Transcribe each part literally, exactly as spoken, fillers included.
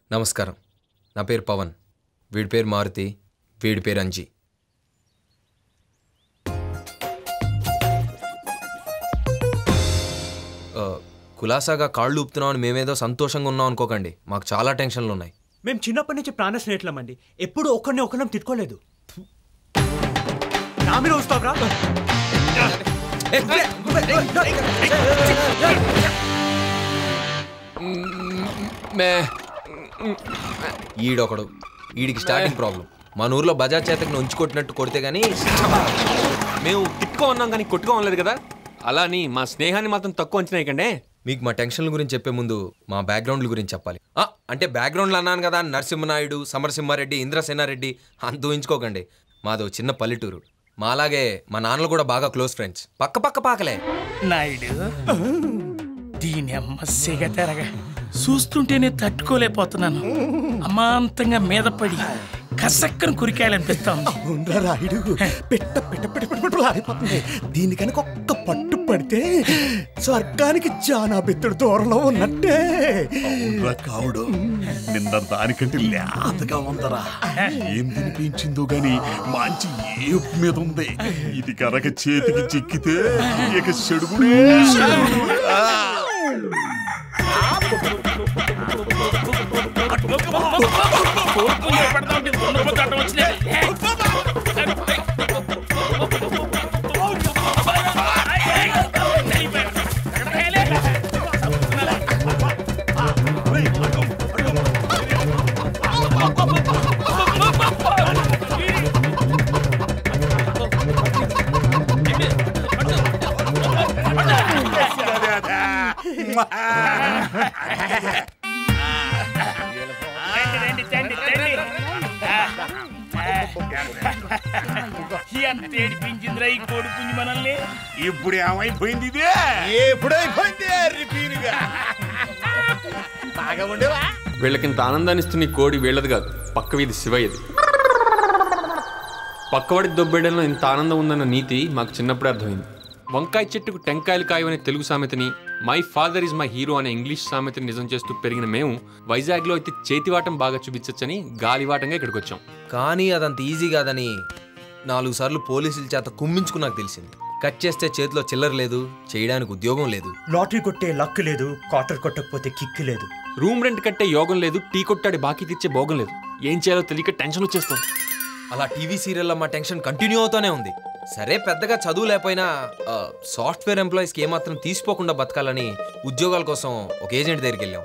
నమస్కారం. నా పేరు పవన్, వీడి పేరు మారుతి, వీడి పేరు అంజీ. కులాసాగా కాళ్ళు ఊపుతున్నామని మేమేదో సంతోషంగా ఉన్నాం అనుకోకండి, మాకు చాలా టెన్షన్లు ఉన్నాయి. మేము చిన్నప్పటి నుంచి ప్రాణ స్నేహితులమండి, ఎప్పుడు ఒకరిని ఒకరిని తిట్టుకోలేదు. నా మీద వస్తావురా? ఈడొకడు, ఈడికి స్టార్టింగ్ ప్రాబ్లం. మన ఊర్లో బజాజ్ చేతకి ఉంచి కొట్టినట్టు కొడితే గానీ మేము తిట్టుకో ఉన్నాం కానీ కొట్టుకో అనలేదు కదా, అలా అని మా స్నేహాన్ని మాత్రం తక్కువ అంచనా వేయకండి. మీకు మా టెన్షన్ల గురించి చెప్పే ముందు మా బ్యాక్గ్రౌండ్ల గురించి చెప్పాలి. అంటే బ్యాక్గ్రౌండ్లు అన్నాను కదా, నరసింహనాయుడు, సమరసింహారెడ్డి, ఇంద్రసేనారెడ్డి అంత ఊహించుకోకండి. మాదో చిన్న పల్లెటూరు. మాలాగే మా నాన్నలు కూడా బాగా క్లోజ్ ఫ్రెండ్స్, పక్క పక్క పాకలే. నాయుడు దీని అమ్మ సిగ తెరగా చూస్తుంటేనే తట్టుకోలేకపోతున్నాను. అమాంతంగా మీద పడి కసక్కను కురికాయాలనిపిస్తాం. రాయుడు పెట్ట పెట్ట పెట్ట పెట్టలాడిపోతుంది. దీని కనుక ఒక్క పట్టు పడితే స్వర్గానికి జానా బెత్తుడు దూరంలో ఉన్నట్టే. కావుడు నిన్న దానికంటే లేతగా ఉందరా. ఏం తినిపించిందో గాని మంచి ఏపు మీద ఉంది. ఇది కనుక చేతికి చిక్కితే ఇక చెడుగుడే. ఎంత ఏడిపించిందిరా ఈ కోడి పుంజి మనల్ని. ఇప్పుడు ఏమైపోయింది? ఇదే ఎప్పుడైపోయింది? బాగా ఉండేవా? వీళ్ళకింత ఆనందాన్ని ఇస్తున్న ఈ కోడి వీళ్ళది కాదు, పక్క వీధి శివయ్యది. పక్కవాడి దొబ్బేయడంలో ఇంత ఆనందం ఉందన్న నీతి మాకు చిన్నప్పుడే అర్థమైంది. వంకాయ చెట్టుకు టెంకాయలు కాయవనే తెలుగు సామెతని, my father is my hero అనే ఇంగ్లీష్ సామెతని నిజం చేస్తూ పెరిగిన మేము వైజాగ్లో అయితే చేతివాటం బాగా చూపించచ్చని గాలివాటంగా ఇక్కడికి వచ్చాం. కానీ అదంత ఈజీ కాదని నాలుగు సార్లు పోలీసుల చేత కుమ్మించుకున్నాక తెలిసింది. కట్ చేస్తే చేతిలో చిల్లర లేదు, చేయడానికి ఉద్యోగం లేదు, లాటరీ కొట్టే లక్ లేదు, క్వార్టర్ కొట్టకపోతే కిక్ లేదు, రూమ్ రెంట్ కట్టే యోగం లేదు, టీ కొట్టాడి బాకీ తెచ్చే భోగం లేదు. ఏం చేయాలో తెలియక టెన్షన్ వచ్చేస్తాం. అలా టీవీ సీరియల్లో మా టెన్షన్ కంటిన్యూ అవుతూనే ఉంది. సరే పెద్దగా చదువు లేకపోయినా సాఫ్ట్వేర్ ఎంప్లాయీస్కి ఏమాత్రం తీసిపోకుండా బతకాలని ఉద్యోగాల కోసం ఒక ఏజెంట్ దగ్గరికి వెళ్ళాం.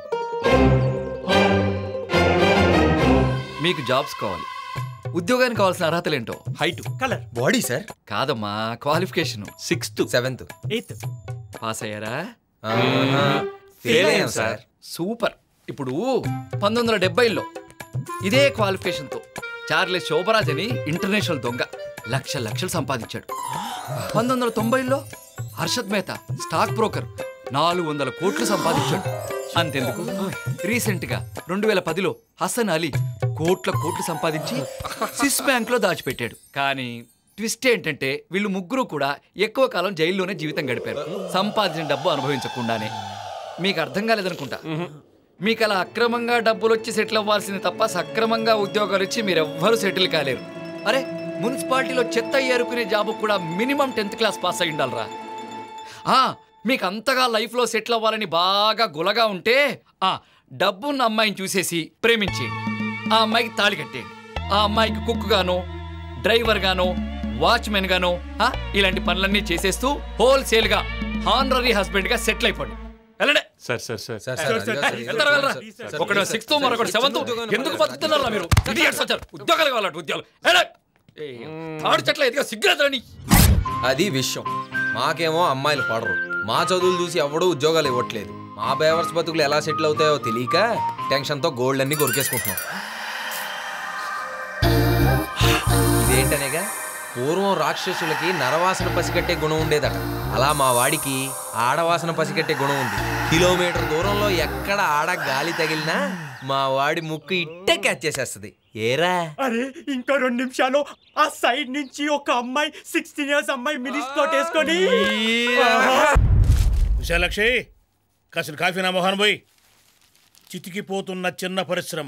మీకు జాబ్స్ కావాలి, ఉద్యోగానికి కావాల్సిన అర్హతలు ఏంటో? Height, colour, body sir. కాదమ్మా, qualification. Sixth, seventh, eighth. Pass అయ్యారా? ఫెయిల్ అయ్యాం సార్. సూపర్. ఇప్పుడు పంతొమ్మిది వందల డెబ్బైలో ఇదే క్వాలిఫికేషన్తో చార్లెస్ శోభరాజ్ అని ఇంటర్నేషనల్ దొంగ లక్ష లక్షలు సంపాదించాడు. పంతొమ్మిది వందల తొంభైలో హర్షద్ మెహతా స్టాక్ బ్రోకర్ నాలుగు వందల కోట్లు సంపాదించాడు. అంతెందుకు, రీసెంట్ గా రెండు వేల పదిలో హసన్ అలీ కోట్ల కోట్లు సంపాదించి స్విస్ బ్యాంక్ లో దాచిపెట్టాడు. కానీ ట్విస్ట్ ఏంటంటే వీళ్ళు ముగ్గురు కూడా ఎక్కువ కాలం జైల్లోనే జీవితం గడిపారు, సంపాదించిన డబ్బు అనుభవించకుండానే. మీకు అర్థం కాలేదనుకుంటా. మీకు అలా అక్రమంగా డబ్బులు వచ్చి సెటిల్ అవ్వాల్సింది తప్ప సక్రమంగా ఉద్యోగాలు ఇచ్చి మీరెవ్వరూ సెటిల్ కాలేరు. అరే, మున్సిపాలిటీలో చెత్త ఏరుకునే జాబు కూడా మినిమం టెన్త్ క్లాస్ పాస్ అయి ఉండాలరా. మీకు అంతగా లైఫ్లో సెటిల్ అవ్వాలని బాగా గులగా ఉంటే ఆ డబ్బున్న అమ్మాయిని చూసేసి ప్రేమించేయండి. ఆ అమ్మాయికి తాళి కట్టేయండి. ఆ అమ్మాయికి కుక్ గానో, డ్రైవర్ గానో, వాచ్మెన్ గానో ఇలాంటి పనులన్నీ చేసేస్తూ హోల్సేల్ గా హానరీ హస్బెండ్ గా సెటిల్ అయిపోండి. సార్ సార్ సార్ ఒకటి సిక్స్త్ మరొకటి సెవెంత్. ఎందుకు బతుకుతున్నారా మీరు? ఉద్యోగాలు కావాలంటే ఉద్యోగాలు తాడు చెట్ల ఎదిగా సిగ్గులేదని. అది విషయం. మాకేమో అమ్మాయిలు పడరు, మా చదువులు చూసి ఎవడూ ఉద్యోగాలు ఇవ్వట్లేదు. మా బేవర్స్ బతుకులు ఎలా సెటిల్ అవుతాయో తెలియక టెన్షన్తో గోల్డ్ అన్ని కొరికేసుకుంటున్నాం. ఇదేంటనేగా, పూర్వం రాక్షసులకి నరవాసన పసిగట్టే గుణం ఉండేదట. అలా మా వాడికి ఆడవాసన పసిగట్టే గుణం ఉంది. కిలోమీటర్ దూరంలో ఎక్కడ ఆడ గాలి తగిలినా మా వాడి ముక్కు ఇట్టే క్యాచ్ చేసేస్తుంది. ఏరా, అరే ఇంకా రెండు నిమిషాలు ఆ సైడ్ నుంచి ఒక అమ్మాయి సిక్స్టీన్ ఇయర్స్ అమ్మాయి మినిస్కోట్ వేసుకొని విశాలక్షి కాసిన కాఫీ నా మొహాన్ పోయి చితికిపోతున్న చిన్న పరిశ్రమ.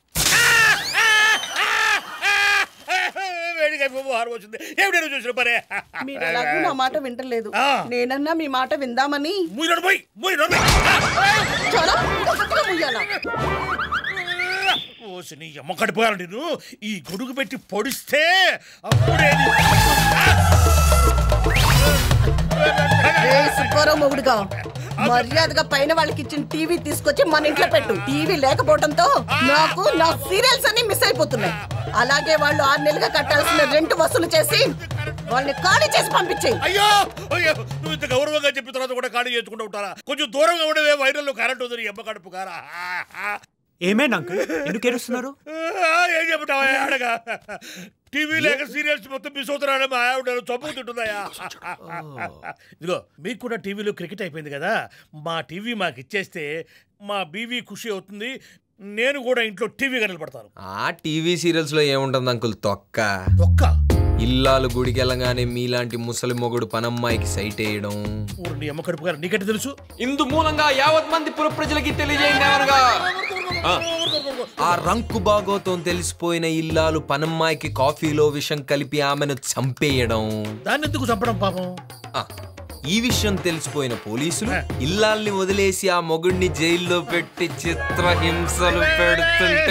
చూసిన పరే మీరు ఎలాగూ నా మాట వింటలేదు. నేనన్నా మీ మాట విందామని. చాలా గట్టిగా ముయ్యాలా? ఓసిని ఎమ్మకడిపోయాను నేను. ఈ గొడుగు పెట్టి పొడిస్తే అప్పుడే సుబ్బారావు మొగుడుగా మర్యాదగా పైన వాళ్ళకి ఇచ్చిన టీవీ తీసుకొచ్చి మన ఇంట్లో పెట్టు. టీవీ లేకపోవడంతో నాకు నా సీరియల్స్ అన్ని మిస్ అయిపోతున్నాయి. అలాగే వాళ్ళు ఆరు నెలలుగా కట్టాల్సిన రెంట్ వసూలు చేసి వాళ్ళని ఖాళీ చేసి పంపించేయి. అయ్యో అయ్యో నువ్వు ఇంత గౌరవంగా చెప్పిన తర్వాత కూడా ఖాళీ చేసుకుంటూ ఉంటారా? కొంచెం దూరంగా ఉండేవే, వైరల్లో కరెంట్ ఉంది. ఎమ్మ కడుపు కారా. ఏమైనా అంకుల్ ఎందుకు ఏడుస్తున్నారు? ఏం చెప్తావా అడగా? టీవీ లేక సీరియల్స్ మొత్తం మిస్ అవుతున్నాడు. మా ఆవిడ చంపుతుంటుందయా. ఇదిగో మీకు కూడా టీవీలో క్రికెట్ అయిపోయింది కదా, మా టీవీ మాకు ఇచ్చేస్తే మా బీవీ ఖుషి అవుతుంది. నేను కూడా ఇంట్లో టీవీ కనపడతాను. ఆ టీవీ సీరియల్స్ లో ఏముంటుంది అంకుల్? తొక్క తొక్క. ఇల్లాలు గుడికి వెళ్ళగానే మీలాంటి ముసలి మొగుడు పనమ్మాయికి సైట్ వేయడం. నీ అమ్మ కడుపు గారు నీకంటే తెలుసు. ఇందు మూలంగా యావత్ మంది పుర ప్రజలకి తెలియజేయండి. ఆ రంకు బాగోతో తెలిసిపోయిన ఇల్లాలు పనమ్మాయికి కాఫీలో విషం కలిపి ఆమెను చంపేయడం. దాన్ని ఎందుకు చంపడం పాపం? ఈ విషయం తెలిసిపోయిన పోలీసులు ఇల్లాల్ని వదిలేసి ఆ మొగుడిని జైల్లో పెట్టి చిత్రహింసలు పెడుతుంటే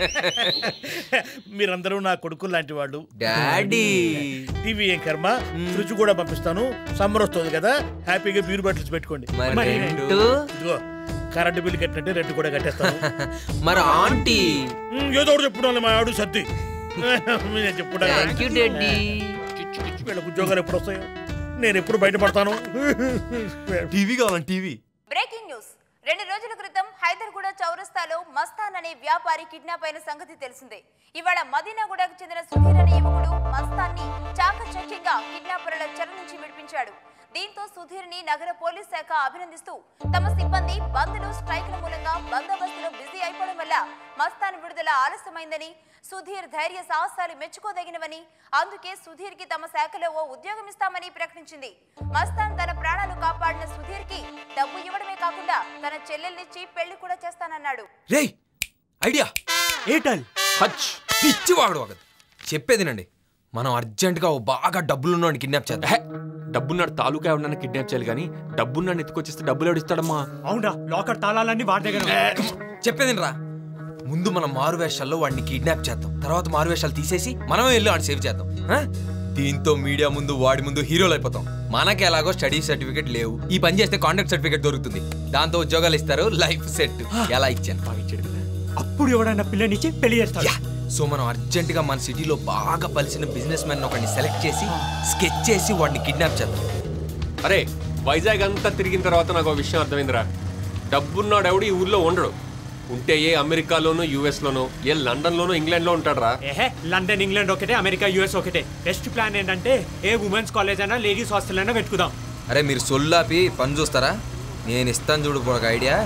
మీరందరూ నా కొడుకు లాంటి వాళ్ళు. డాడీ టీవీ ఏం కర్మ, ఫ్రిడ్జ్ కూడా పంపిస్తాను. సమ్మర్ వస్తుంది కదా, హ్యాపీగా బ్యూర్ బాటిల్స్ పెట్టుకోండి. ఇదిగో కరెంటు బిల్లు కట్టినట్టే రెంట్ కూడా కట్టేస్తాను. మరి ఆంటీ ఏదో ఒకటి చెప్పుకోవాలి. మా ఆవిడ సర్ది చెప్పుకుంటా. వీళ్ళకి ఉద్యోగాలు ఎప్పుడు వస్తాయో, నేను ఎప్పుడు బయటపడతాను. టీవీ కావాలని టీవీ. Breaking news. రెండు రోజుల క్రితం హైదర్గూడ చౌరస్తాలో మస్తాన్ అనే వ్యాపారి కిడ్నాప్ అయిన సంగతి తెలిసిందే. ఇవాళ మదీనాగూడకు చెందిన సుధీర్ అనే యువకుడు మస్తాన్ని చాకచక్యంగా కిడ్నాపర్ల చెర నుంచి విడిపించాడు. దీంతో సుధీర్ ని నగర పోలీస్ శాఖ అభినందిస్తూ తమ సిబ్బంది బంద్లు స్ట్రైక్ల మూలంగా బందోబస్తులో బిజీ అయిపోవడం వల్ల మస్తాన్ విడుదల ఆలస్యమైందని, సుధీర్ ధైర్య సాహసాలు మెచ్చుకోదగినవని, అందుకే సుధీర్ కి తమ శాఖలో ఓ ఉద్యోగం ఇస్తామని ప్రకటించింది. మస్తాన్ తన ప్రాణాలు కాపాడిన సుధీర్ కి డబ్బు ఇవ్వడమే కాకుండా తన చెల్లెల్నిచ్చి పెళ్లి కూడా చేస్తానన్నాడు. రేయ్ ఐడియా ఏటల్ హచ్ పిచ్చి వాడు ఒకటి చెప్పేదినండి. మనం అర్జెంట్ గా ఓ బాగా డబ్బులున్నాడు కిడ్నాప్ చేద్దాం. డబ్బున్నాడు తాలూకా ఎవరన్నా కిడ్నాప్ చేయాలి కానీ డబ్బున్నాడు ఎత్తుకొచ్చేస్తే డబ్బులు ఎవడిస్తాడమ్మా? అవునా, లాకర్ తాళాలన్నీ వాడి దగ్గర. చెప్పేది రా, ముందు మనం మారువేషాల్లో వాడిని కిడ్నాప్ చేద్దాం. తర్వాత మారువేషాలు తీసేసి మనమే వెళ్ళి వాడిని సేవ్ చేద్దాం. దీంతో మీడియా ముందు వాడి ముందు హీరోలు అయిపోతాం. మనకి ఎలాగో స్టడీ సర్టిఫికేట్ లేవు. ఈ పని చేస్తే కాంట్రాక్ట్ సర్టిఫికేట్ దొరుకుతుంది. దాంతో ఉద్యోగాలు ఇస్తారు. Life set. ఎలా ఇచ్చాను బాగా ఇచ్చాడు కదా. అప్పుడు ఎవడన్నా పిల్లనిచ్చి పెళ్లి చేస్తాడు. సో మనం అర్జెంట్ గా మన సిటీలో బాగా పలిసిన బిజినెస్ మ్యాన్ ఒకరిని సెలెక్ట్ చేసి స్కెచ్ చేసి వాడిని కిడ్నాప్ చేద్దాం. అరే వైజాగ్ అంతా తిరిగిన తర్వాత నాకు ఒక విషయం అర్థమైందిరా. డబ్బున్నాడు ఎవడు ఈ ఊర్లో ఉండడు. ఉంటే ఏ అమెరికాలోనో యుఎస్ లోనో, ఏ లండన్ లోనో, ఇంగ్లాండ్ లో ఉంటాడు రా. ఏహే, లండన్ ఇంగ్లాండ్ ఒకటే, అమెరికా యుఎస్ ఒకటే. బెస్ట్ ప్లాన్ ఏంటంటే ఏ ఉమెన్స్ కాలేజ్ అయినా లేడీస్ హాస్టల్ అయినా పెట్టుకుందాం. అరే మీరు సొల్లాపి పని చూస్తారా? నేను ఇస్తాను చూడు ఒక ఐడియా.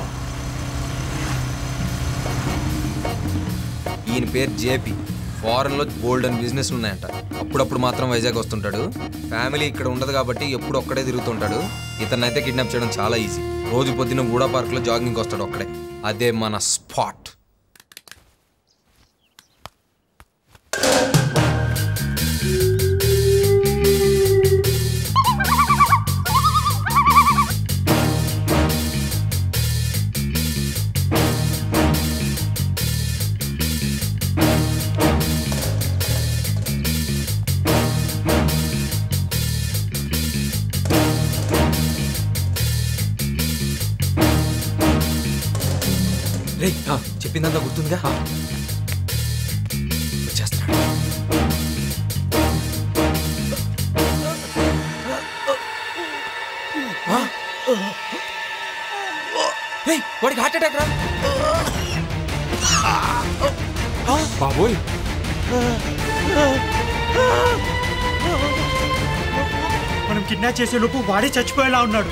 ఈయన పేరు జేపీ. ఫారెన్లో గోల్డెన్ బిజినెస్ ఉన్నాయంట. అప్పుడప్పుడు మాత్రం వైజాగ్ వస్తుంటాడు. ఫ్యామిలీ ఇక్కడ ఉండదు కాబట్టి ఎప్పుడు ఒక్కడే తిరుగుతుంటాడు. ఇతనైతే కిడ్నాప్ చేయడం చాలా ఈజీ. రోజు పొద్దున్న గూడా పార్క్లో జాగింగ్కి వస్తాడు ఒక్కడే. అదే మన స్పాట్. రే చెప్పిందంతా గుర్తుందిగా? వచ్చేస్తున్నాడు. వాడికి హార్ట్ అటాక్ రా. బాబోయ్, మనం కిడ్నాప్ చేసే లోపు వాడే చచ్చిపోయేలా ఉన్నాడు.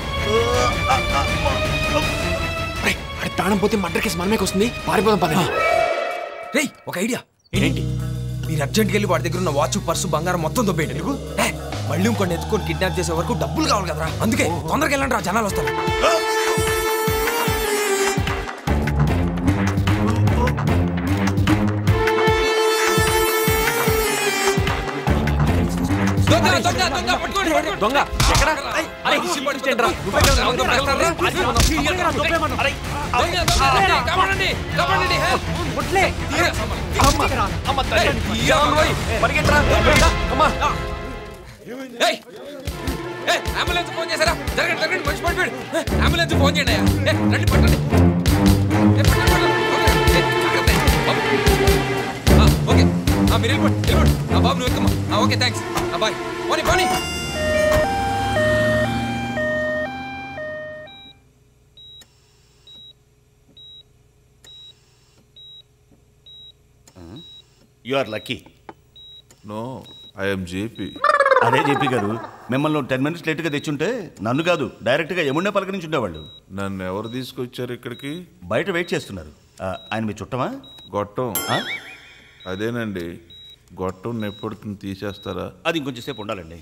ప్రాణం పోతే మర్డర్ కేసు మనమే వస్తుంది. పారిపోదాం పదండి. రే ఒక ఐడియా ఏంటి? మీరు అర్జెంట్కి వెళ్ళి వాడి దగ్గర ఉన్న వాచ్, పర్సు, బంగారం మొత్తం దొబ్బేయండి. ఎందుకు? మళ్ళీ ఇంకొన్ని ఎత్తుకొని కిడ్నాప్ చేసే వరకు డబ్బులు కావాలి కదరా. అందుకే తొందరగా వెళ్ళండి రా, జనాలు వస్తారు. దొంగ ఎక్కడ అంబులెన్స్ ఫోన్ చేశారా? జరగండి జరగండి మనిషి పడిపోయాడు. అంబులెన్స్ ఫోన్ చేయండి అయ్యా. రండి పట్టండి. ఓకే మీరు వెళ్ళిపోండి వెళ్ళిపోండి. బాబు నువ్వు వెళ్తామా? Okay thanks boy. పోనీ పోనీ. You are lucky. No I'm JP. అదే జేపీ గారు, మిమ్మల్ని టెన్ మినిట్స్ లేట్గా తెచ్చుంటే నన్ను కాదు డైరెక్ట్గా ఎముండే పలకరించి ఉండేవాళ్ళు. నన్ను ఎవరు తీసుకొచ్చారు ఇక్కడికి? బయట వెయిట్ చేస్తున్నారు. ఆయన మీ చుట్టమా? గొట్టం. అదేనండి, గొట్టం నెప్పడుతుంది, తీసేస్తారా? అది ఇంకొంచెం సేపు ఉండాలండి.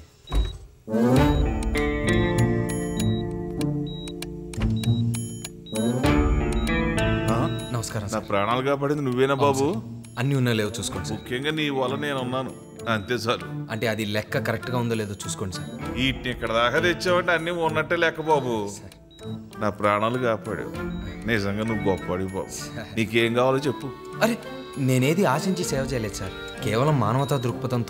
నమస్కారం. నా ప్రాణాలు కాపాడింది నువ్వేనా బాబు? అన్ని ఉన్నా లేవు చూసుకోండి సార్. ముఖ్యంగా నీ వల్ల నేను ఉన్నాను అంతే సార్. అంటే అది లెక్క కరెక్ట్ గా ఉందో లేదో చూసుకోండి సార్. వీటిని ఇక్కడ దాకా తెచ్చావంటే అన్ని ఉన్నట్టే లెక్క బాబు. నా ప్రాణాలు కాపాడావు, నిజంగా నువ్వు గొప్పవాడివి బాబు. నీకేం కావాలో చెప్పు. అరే నేనేది ఆశించి సేవ చేయలేదు సార్, కేవలం మానవతా దృక్పథంతో.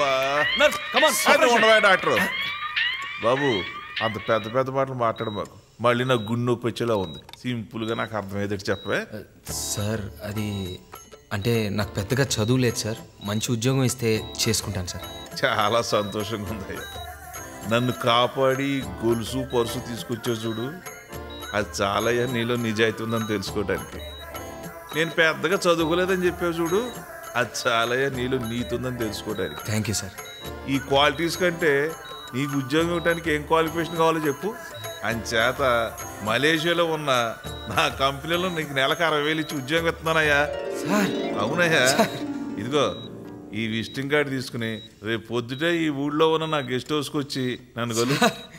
డాక్టర్ బాబు అంత పెద్ద పెద్ద మాటలు మాట్లాడు మాకు, మళ్ళీ నాకు గుండె నొప్పి వచ్చేలా ఉంది. సింపుల్ గా నాకు అర్థమయ్యేది చెప్పవే. సార్ అది అంటే నాకు పెద్దగా చదువు లేదు సార్, మంచి ఉద్యోగం ఇస్తే చేసుకుంటాను సార్. చాలా సంతోషంగా ఉంది. నన్ను కాపాడి గొలుసు పరుసు తీసుకొచ్చా చూడు, అది చాలా నీలో నిజాయితీ ఉందని తెలుసుకోవడానికి. నేను పెద్దగా చదువుకోలేదని చెప్పావు చూడు, అది చాలా నీలో నీతి ఉందని తెలుసుకోవడానికి. Thank you sir. ఈ క్వాలిటీస్ కంటే నీకు ఉద్యోగం ఇవ్వడానికి ఏం క్వాలిఫికేషన్ కావాలో చెప్పు. అంచేత మలేషియాలో ఉన్న నా కంపెనీలో నీకు నెలకు అరవై వేలు ఇచ్చి ఉద్యోగం ఇస్తున్నానయ్యా. అవునయ్యా, ఇదిగో ఈ విజిటింగ్ కార్డు తీసుకుని రేపు పొద్దుటే ఈ ఊళ్ళో ఉన్న నా గెస్ట్ హౌస్కి వచ్చి నన్ను కలు.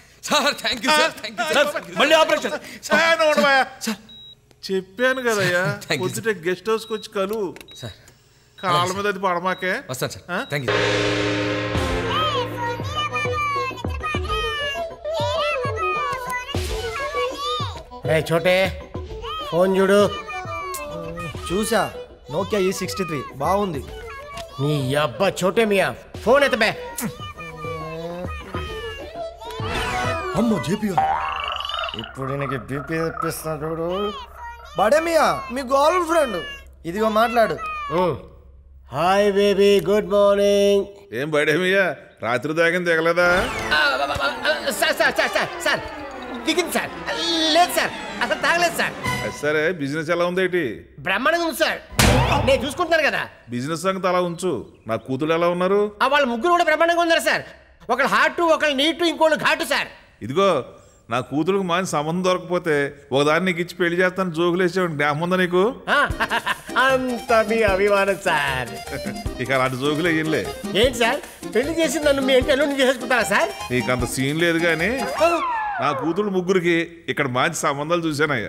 చెప్పాను కదయ్యా, పొద్దుటే గెస్ట్ హౌస్కి వచ్చి కలు. కాళ్ళ మీద అది పడమాకే. వస్తాను సార్. Thank you. రే చోటే ఫోన్ చూడు. చూసా, నోకియా ఈ సిక్స్టీ త్రీ బాగుంది. నీ అబ్బా చోటే మియా ఫోన్ ఎత్తబే. అమ్మో జేపీ ఇప్పుడు నీకు బీపీ తెప్పిస్తున్నా చూడు. బడే మియా మీ గర్ల్ ఫ్రెండ్, ఇదిగో మాట్లాడు. Hi baby, good morning. ఏం బడేమియా రాత్రి దాకా దిగలేదా? Sir sir sir sir sir దిగింది సార్. లేదు సార్, అసలు తాగలేదు సార్. సరే బిజినెస్ ఎలా ఉంది ఏంటి? బ్రహ్మాండంగా ఉంది సార్, నేను చూసుకుంటున్నాను కదా. బిజినెస్ సంగతి అలా ఉంచు, నా కూతురు ఎలా ఉన్నారు? వాళ్ళ ముగ్గురు కూడా బ్రహ్మాండంగా ఉన్నారు సార్. ఒకళ్ళు హార్ట్, ఒకళ్ళు నీటు, ఇంకోళ్ళు ఘాటు సార్. ఇదిగో నా కూతురుకు మంచి సంబంధం దొరకపోతే ఒకదాన్ని నీకు ఇచ్చి పెళ్లి చేస్తాను జోకులేసేవాడి జ్ఞాపం ఉందా నీకు? అంత మీ అభిమానం సార్. ఇక అలాంటి జోకులు వేయలే. ఏంటి సార్, పెళ్లి చేసి నన్ను మీ ఇంటి అల్లుడిని చేసుకుంటారా సార్? నీకు అంత సీన్ లేదు కానీ నా కూతురు ముగ్గురికి ఇక్కడ మంచి సంబంధాలు చూశానయ్యా.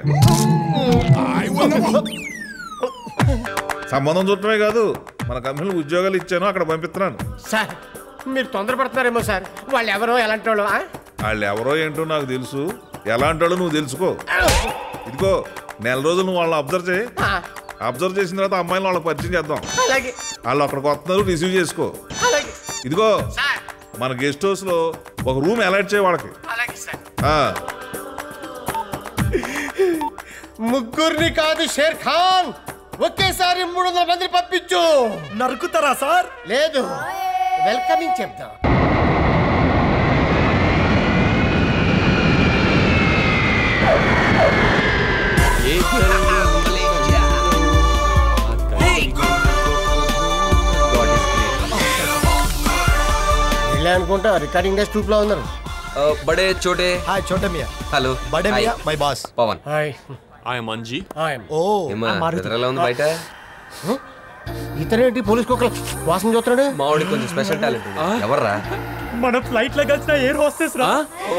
సంబంధం చూడటమే కాదు, మన కంపెనీలో ఉద్యోగాలు ఇచ్చాను, అక్కడ పంపిస్తున్నాను. సార్ మీరు తొందరపడుతున్నారేమో సార్. వాళ్ళు ఎవరో ఎలాంటి వాళ్ళు? వాళ్ళు ఎవరో ఏంటో నాకు తెలుసు, ఎలాంటి వాళ్ళు నువ్వు తెలుసుకో. ఇదిగో నెల రోజులు నువ్వు వాళ్ళని అబ్జర్వ్ చేయి. అబ్జర్వ్ చేసిన తర్వాత అమ్మాయిని వాళ్ళకి పరిచయం చేద్దాం. వాళ్ళు అక్కడికి వస్తున్నారు, రిసీవ్ చేసుకో. ఇదిగో మన గెస్ట్ హౌస్ లో ఒక రూమ్ అలాట్ చేయ వాళ్ళకి. ముగ్గురిని కాదు షేర్ ఖాన్, ఒకేసారి మూడు వందల మంది పంపించు. నరుకుతారా సార్? లేదు, వెల్కమింగ్ చెప్తాం. అనుకుంటా రికార్డింగ్ డేస్ ట్రూప్ లో ఉన్నారు. బడే చోటే. హాయ్ చోటే Miyan. Hello. Bade Miyan my boss Pawan. Hi I am Anji. ఓ ఎలా ఉంది బయట? ఇతనేంటి పోలీస్ కుక్కలు వాసన చూస్తున్నాడు? మావాడికి కొంచెం స్పెషల్ టాలెంట్ ఉంది. ఎవర్రా? మన ఫ్లైట్ లో కలిసిన ఎయిర్ హోస్టెస్ రా.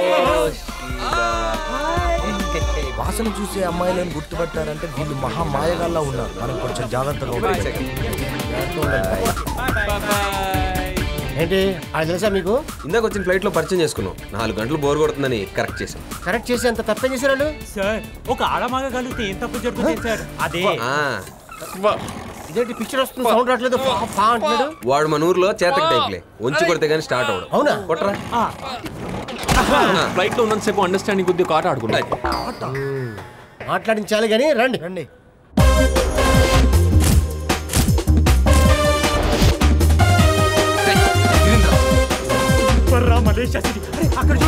వాసన చూసే అమ్మాయిలను గుర్తుపట్టారంటే వీళ్ళు మహా మాయగాల్లా ఉన్నారు. మనం కొంచెం జాగ్రత్తగా ఉండాలి. ఏంటి అది తెలుసా మీకు? ఇందాక వచ్చిన ఫ్లైట్ లో పరిచయం చేసుకున్నాం. నాలుగు గంటలు బోర్ కొడుతుందని కరెక్ట్ చేసాం. కరెక్ట్ చేసి అంత తప్పేం చేశారు సార్? ఒక ఆడమాగ కలిగితే ఏం తప్పు జరుగుతుంది సార్? అదే ఇదేంటి పిక్చర్ వస్తుంది, సౌండ్ రావట్లేదు. వాడు మన ఊర్లో చేతకి టైప్లే, వంచి కొడితే గానీ స్టార్ట్ అవడం. అవునా? కొట్టరా. ఫ్లైట్ లో ఉన్నంతసేపు అండర్స్టాండింగ్ కొద్దిగా ఆట ఆడుకుంటా. మాట్లాడించాలి కానీ రండి రండి. Malaysia city. అక్కడ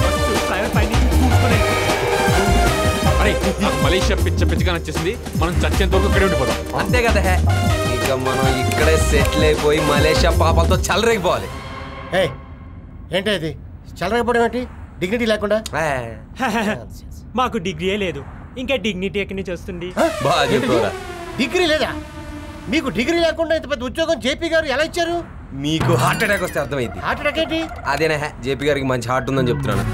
మలేషియా పిచ్చ పిచ్చగా నచ్చేసింది. మనం చచ్చేంత వరకు ఇక్కడే ఉండిపోదాం. అంతే కదా. ఇక మనం ఇక్కడే సెటిల్ అయిపోయి మలేషియా పాపాలతో చల్లరేగిపోవాలి. ఏంటి అది చల్లరేగిపోవడం ఏంటి? డిగ్నిటీ లేకుండా. మాకు డిగ్రీయే లేదు, ఇంకా డిగ్నిటీ ఎక్కడి నుంచి వస్తుంది? డిగ్రీ లేదా మీకు? డిగ్రీ లేకుండా ఇంత పెద్ద ఉద్యోగం జేపీ గారు ఎలా ఇచ్చారు? మీకు హార్ట్ అటాక్ వస్తే అర్థమైంది. హార్ట్ అటాక్ ఏంటి? అదేనా, జేపీ గారికి మంచి హార్ట్ ఉందని చెప్తున్నాను.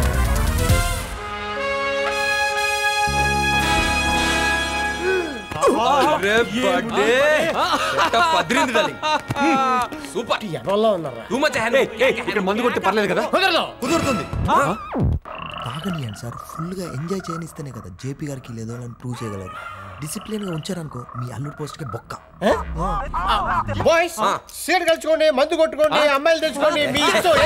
సూపర్. ఎవరో ఉన్నారా? ఇక్కడ మందు కొట్టి పర్లేదు కదా? కుదురుతుంది. తాగనియండి సార్, ఫుల్ గా ఎంజాయ్ చేయనిస్తేనే కదా జేపీ గారికి లేదో అని ప్రూవ్ చేయగలరు. డిసిప్లిన్ గా ఉంచారనుకో మీ అల్లుడు పోస్ట్ కి బొక్క. బాయ్స్ సీట్ కలుచుకోండి, మందు కొట్టుకోండి, అమ్మాయిలు తెచ్చుకోండి. మీ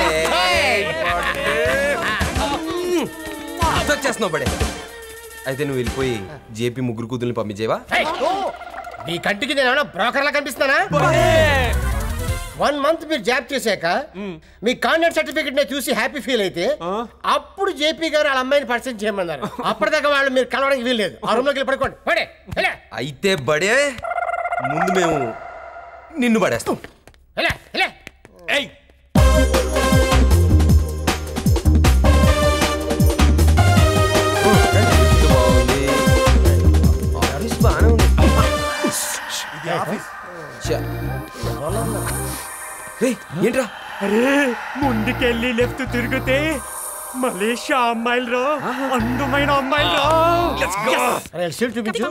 వచ్చేస్తున్నావు బడే. అయితే నువ్వు వెళ్ళిపోయి జేపీ ముగ్గురు కూతుర్ని పంపించేవా? మీ కంటికి నేను ఏమైనా బ్రోకర్లా కనిపిస్తానా? వన్ మంత్ మీరు జాబ్ చేశాక మీ కాంట్రాక్ట్ సర్టిఫికెట్ నే చూసి హ్యాపీ ఫీల్ అయితే అప్పుడు జేపీ గారు వాళ్ళ అమ్మాయిని పరిచయం చేయమన్నారు. అప్పటిదాకా వాళ్ళు మీరు కలవడానికి వీల్లేదు. ఆ రూమ్ లోకి వెళ్ళి పడుకోండి. పడే. అయితే బడే ముందు మేము నిన్ను పడేస్తాం. ఏంట్రా? అరే ముందుకెళ్ళి లెఫ్ట్ తిరిగితే మలేషియా అమ్మాయిలు రా, అందమైన అమ్మాయిలు రా. చూపించు.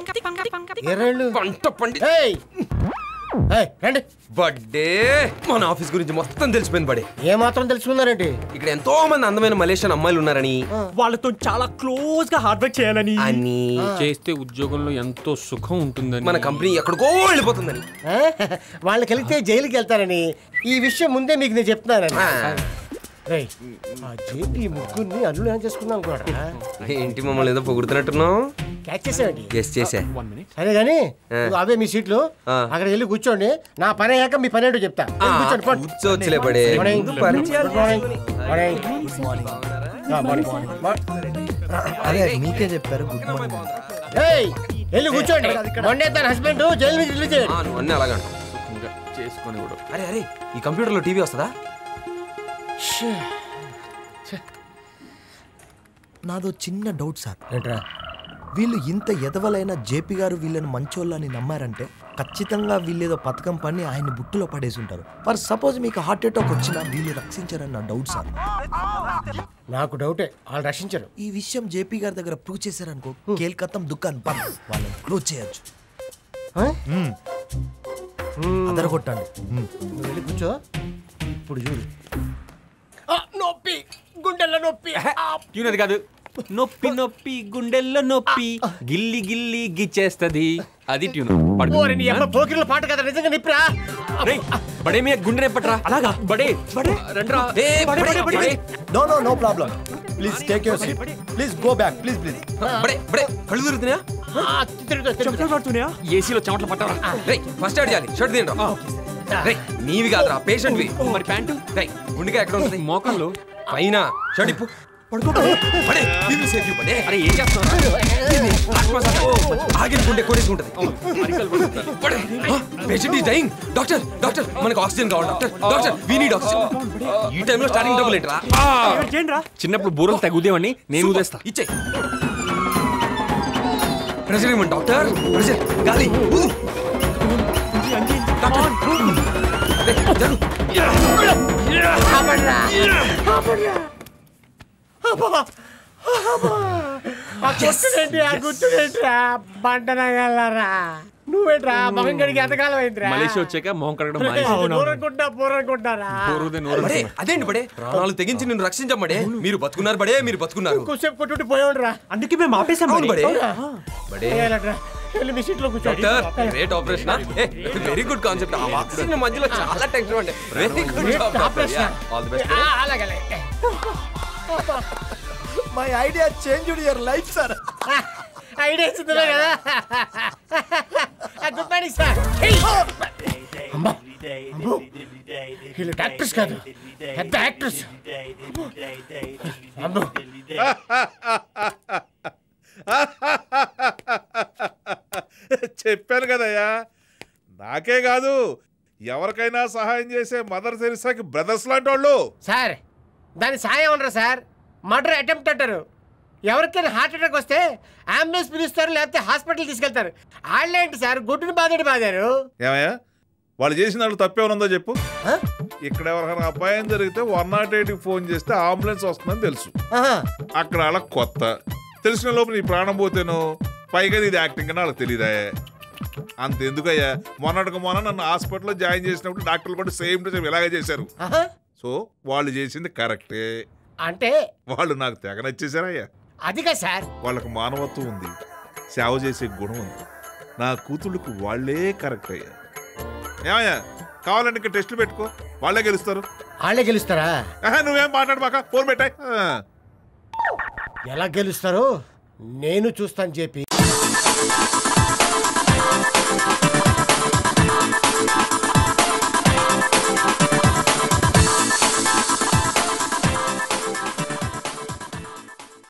బర్త్డే మన ఆఫీస్ గురించి మొత్తం తెలిసిపోయింది బడే. ఏ మాత్రం తెలుసుకున్నారండి? ఇక్కడ ఎంతో మంది అందమైన మలేషియన్ అమ్మాయిలు ఉన్నారని, వాళ్ళతో చాలా క్లోజ్ గా హార్డ్ వర్క్ చేయాలని, అని చేస్తే ఉద్యోగంలో ఎంతో సుఖం ఉంటుందని, మన కంపెనీ ఎక్కడికో వెళ్ళిపోతుందని, వాళ్ళు కలిగితే జైలుకి వెళ్తారని ఈ విషయం ముందే మీకు నేను చెప్తున్నానని. ముగ్గురిని అల్లుడు ఏం చేసుకున్నాం కూడా. ఏంటి మమ్మల్ని ఏదో పొగుడుతున్నట్టున్నావు? క్యాచ్ చేసావండి? గెస్ చేసా. సరే గానీ అవే మీ సీట్లు, అక్కడ వెళ్ళి కూర్చోండి. నా పని అయ్యాక మీ పని ఏంటో చెప్తా. కూర్చోవచ్చులే బడే. అదే మీకే చెప్పారు గుడ్ మార్నింగ్. వెళ్ళి కూర్చోండి. మొన్నే తన హస్బెండ్ జైలు నుంచి రిలీజ్ చేయండి. అన్నీ అలాగంట చేసుకొని కూడా. అరే అరే ఈ కంప్యూటర్లో టీవీ వస్తుందా? నాదో చిన్న డౌట్ సార్. ఏంట్రా? వీళ్ళు ఇంత ఎదవలైన జేపీ గారు వీళ్ళని మంచోళ్ళని నమ్మారంటే ఖచ్చితంగా వీళ్ళేదో పథకం పని ఆయన్ని బుట్టులో పడేసి ఉంటారు. ఫర్ సపోజ్ మీకు హార్ట్ అటాక్ వచ్చినా వీళ్ళు రక్షించారని నా డౌట్ సార్. నాకు డౌటే, వాళ్ళు రక్షించారు. ఈ విషయం జేపీ గారి దగ్గర ప్రూవ్ చేశారనుకో, కేల్కత్తం దుకాన్ బంద్, వాళ్ళని క్లోజ్ చేయొచ్చు. అదరగొట్టండి. వెళ్ళి కూర్చో. ఇప్పుడు చూడు. నొప్పి, గుండెల్లో నొప్పి. అది కాదు, నొప్పి నొప్పి గుండెల్లో నొప్పి గిల్లి గిల్లి గిచ్చేస్తది. అది ట్యూన్. పోకిరిలో పాట కదా, నిజంగా నిప్పురా. బడే మీ గుండె నెప్పట్రా. అలాగా బడే బడే రండ్రా. No no no problem. Please take your seat. Please go back. Please please. బడే బడే కళ్ళు తిరుగుతున్నాయా? చెమటలు పడుతున్నాయా? ఏసీలో చెమటలు పట్టరా. ఫస్ట్ స్టార్ట్ చేయాలి. షర్ట్ తింటా. నీవి కాదురా, పేషెంట్ వి. మరి ప్యాంటు గుండెగా ఎక్కడ ఉంటుంది? మోకంలో పైన. షర్ట్ ఇప్పు. ఆగిన గుండె కొడేసుకుంటది. Patient is dying. Doctor doctor మనకు ఆక్సిజన్ కావాలి. Doctor doctor we need oxygen. ఈ టైంలో స్టార్టింగ్ డబుల్ ఏంట్రా? చిన్నప్పుడు బూరలు తగ్గుదేమని నేను ఊదేస్తా. ఇచ్చే ప్రెషర్ ఇవ్వండి డాక్టర్. ప్రెషర్ గాలి ఊదు. గుర్తుడేంటి, ఆ గుర్తుడేంటి బంటనగలరా? నువ్వేట్రా మొహం కడిగి ఎంతకాలం అయిందిరా మలేషియా వచ్చాక మొహం కడగడం పూరనుకుంటా పూరనుకుంటారా అదేంటి బడే ప్రాణాలు తెగించి నిన్ను రక్షించమ్మడే మీరు బతుకున్నారు బడే మీరు బతుకున్నారు కొంచెం కొట్టుకుంటూ పోయాడురా అందుకే మేము ఆపేసాం బడే బడే వెళ్ళి మీ సీట్లో కూర్చో doctor great operation very good concept ఆ వాక్సిన్ మధ్యలో చాలా టెన్షన్ ఉండే very good job operation all the best అలాగే my idea changed your life sir idea ఇస్తుందా కదా గుడ్ మార్నింగ్ సార్ అమ్మా వీళ్ళు డాక్టర్స్ కాదు పెద్ద యాక్టర్స్ అమ్మో చెప్పాను కదయ్యా నాకే కాదు ఎవరికైనా సహాయం చేసే మదర్ తెరిసాకి బ్రదర్స్ లాంటి వాళ్ళు. సార్ దాని సాయం ఉండరు సార్, మర్డర్ అటెంప్ట్ అంటారు. ఎవరికైనా హార్ట్ అటాక్ వస్తే అంబులెన్స్ పిలుస్తారు, లేకపోతే హాస్పిటల్ తీసుకెళ్తారు. వాళ్ళేంటి సార్ గుడ్డుని బాధడి బాధారు. ఏమయ్యా వాళ్ళు చేసిన వాళ్ళు తప్పేమనుందో చెప్పు. ఇక్కడ ఎవరికైనా అపాయం జరిగితే వన్ నాట్ ఎయిట్కి ఫోన్ చేస్తే అంబులెన్స్ వస్తుందని తెలుసు. అక్కడ వాళ్ళకి కొత్త తెలిసిన లోపు నీ ప్రాణం పోతేను పైగా ఇది యాక్టింగ్ అని వాళ్ళకి తెలియదా? అంతెందుకయ్యా మొన్నటికి మొన్న నన్ను హాస్పిటల్లో జాయిన్ చేసినప్పుడు డాక్టర్లు కూడా సేమ్ టు సేమ్ ఇలాగే చేశారు. సో వాళ్ళు చేసింది కరెక్టే అంటే వాళ్ళు నాకు తెగ నచ్చేసారయ్యా. అదిగా సార్ వాళ్ళకు మానవత్వం ఉంది, సేవ చేసే గుణం ఉంది. నా కూతుళ్ళకు వాళ్లే కరెక్ట్ అయ్యా. ఏమయ్యా కావాలంటే ఇంకా టెస్టులు పెట్టుకో, వాళ్ళే గెలుస్తారు. వాళ్ళే గెలుస్తారా? నువ్వేం మాట్లాడబాక, ఫోన్ పెట్టాయి. ఎలా గెలుస్తారో నేను చూస్తాను చెప్పి.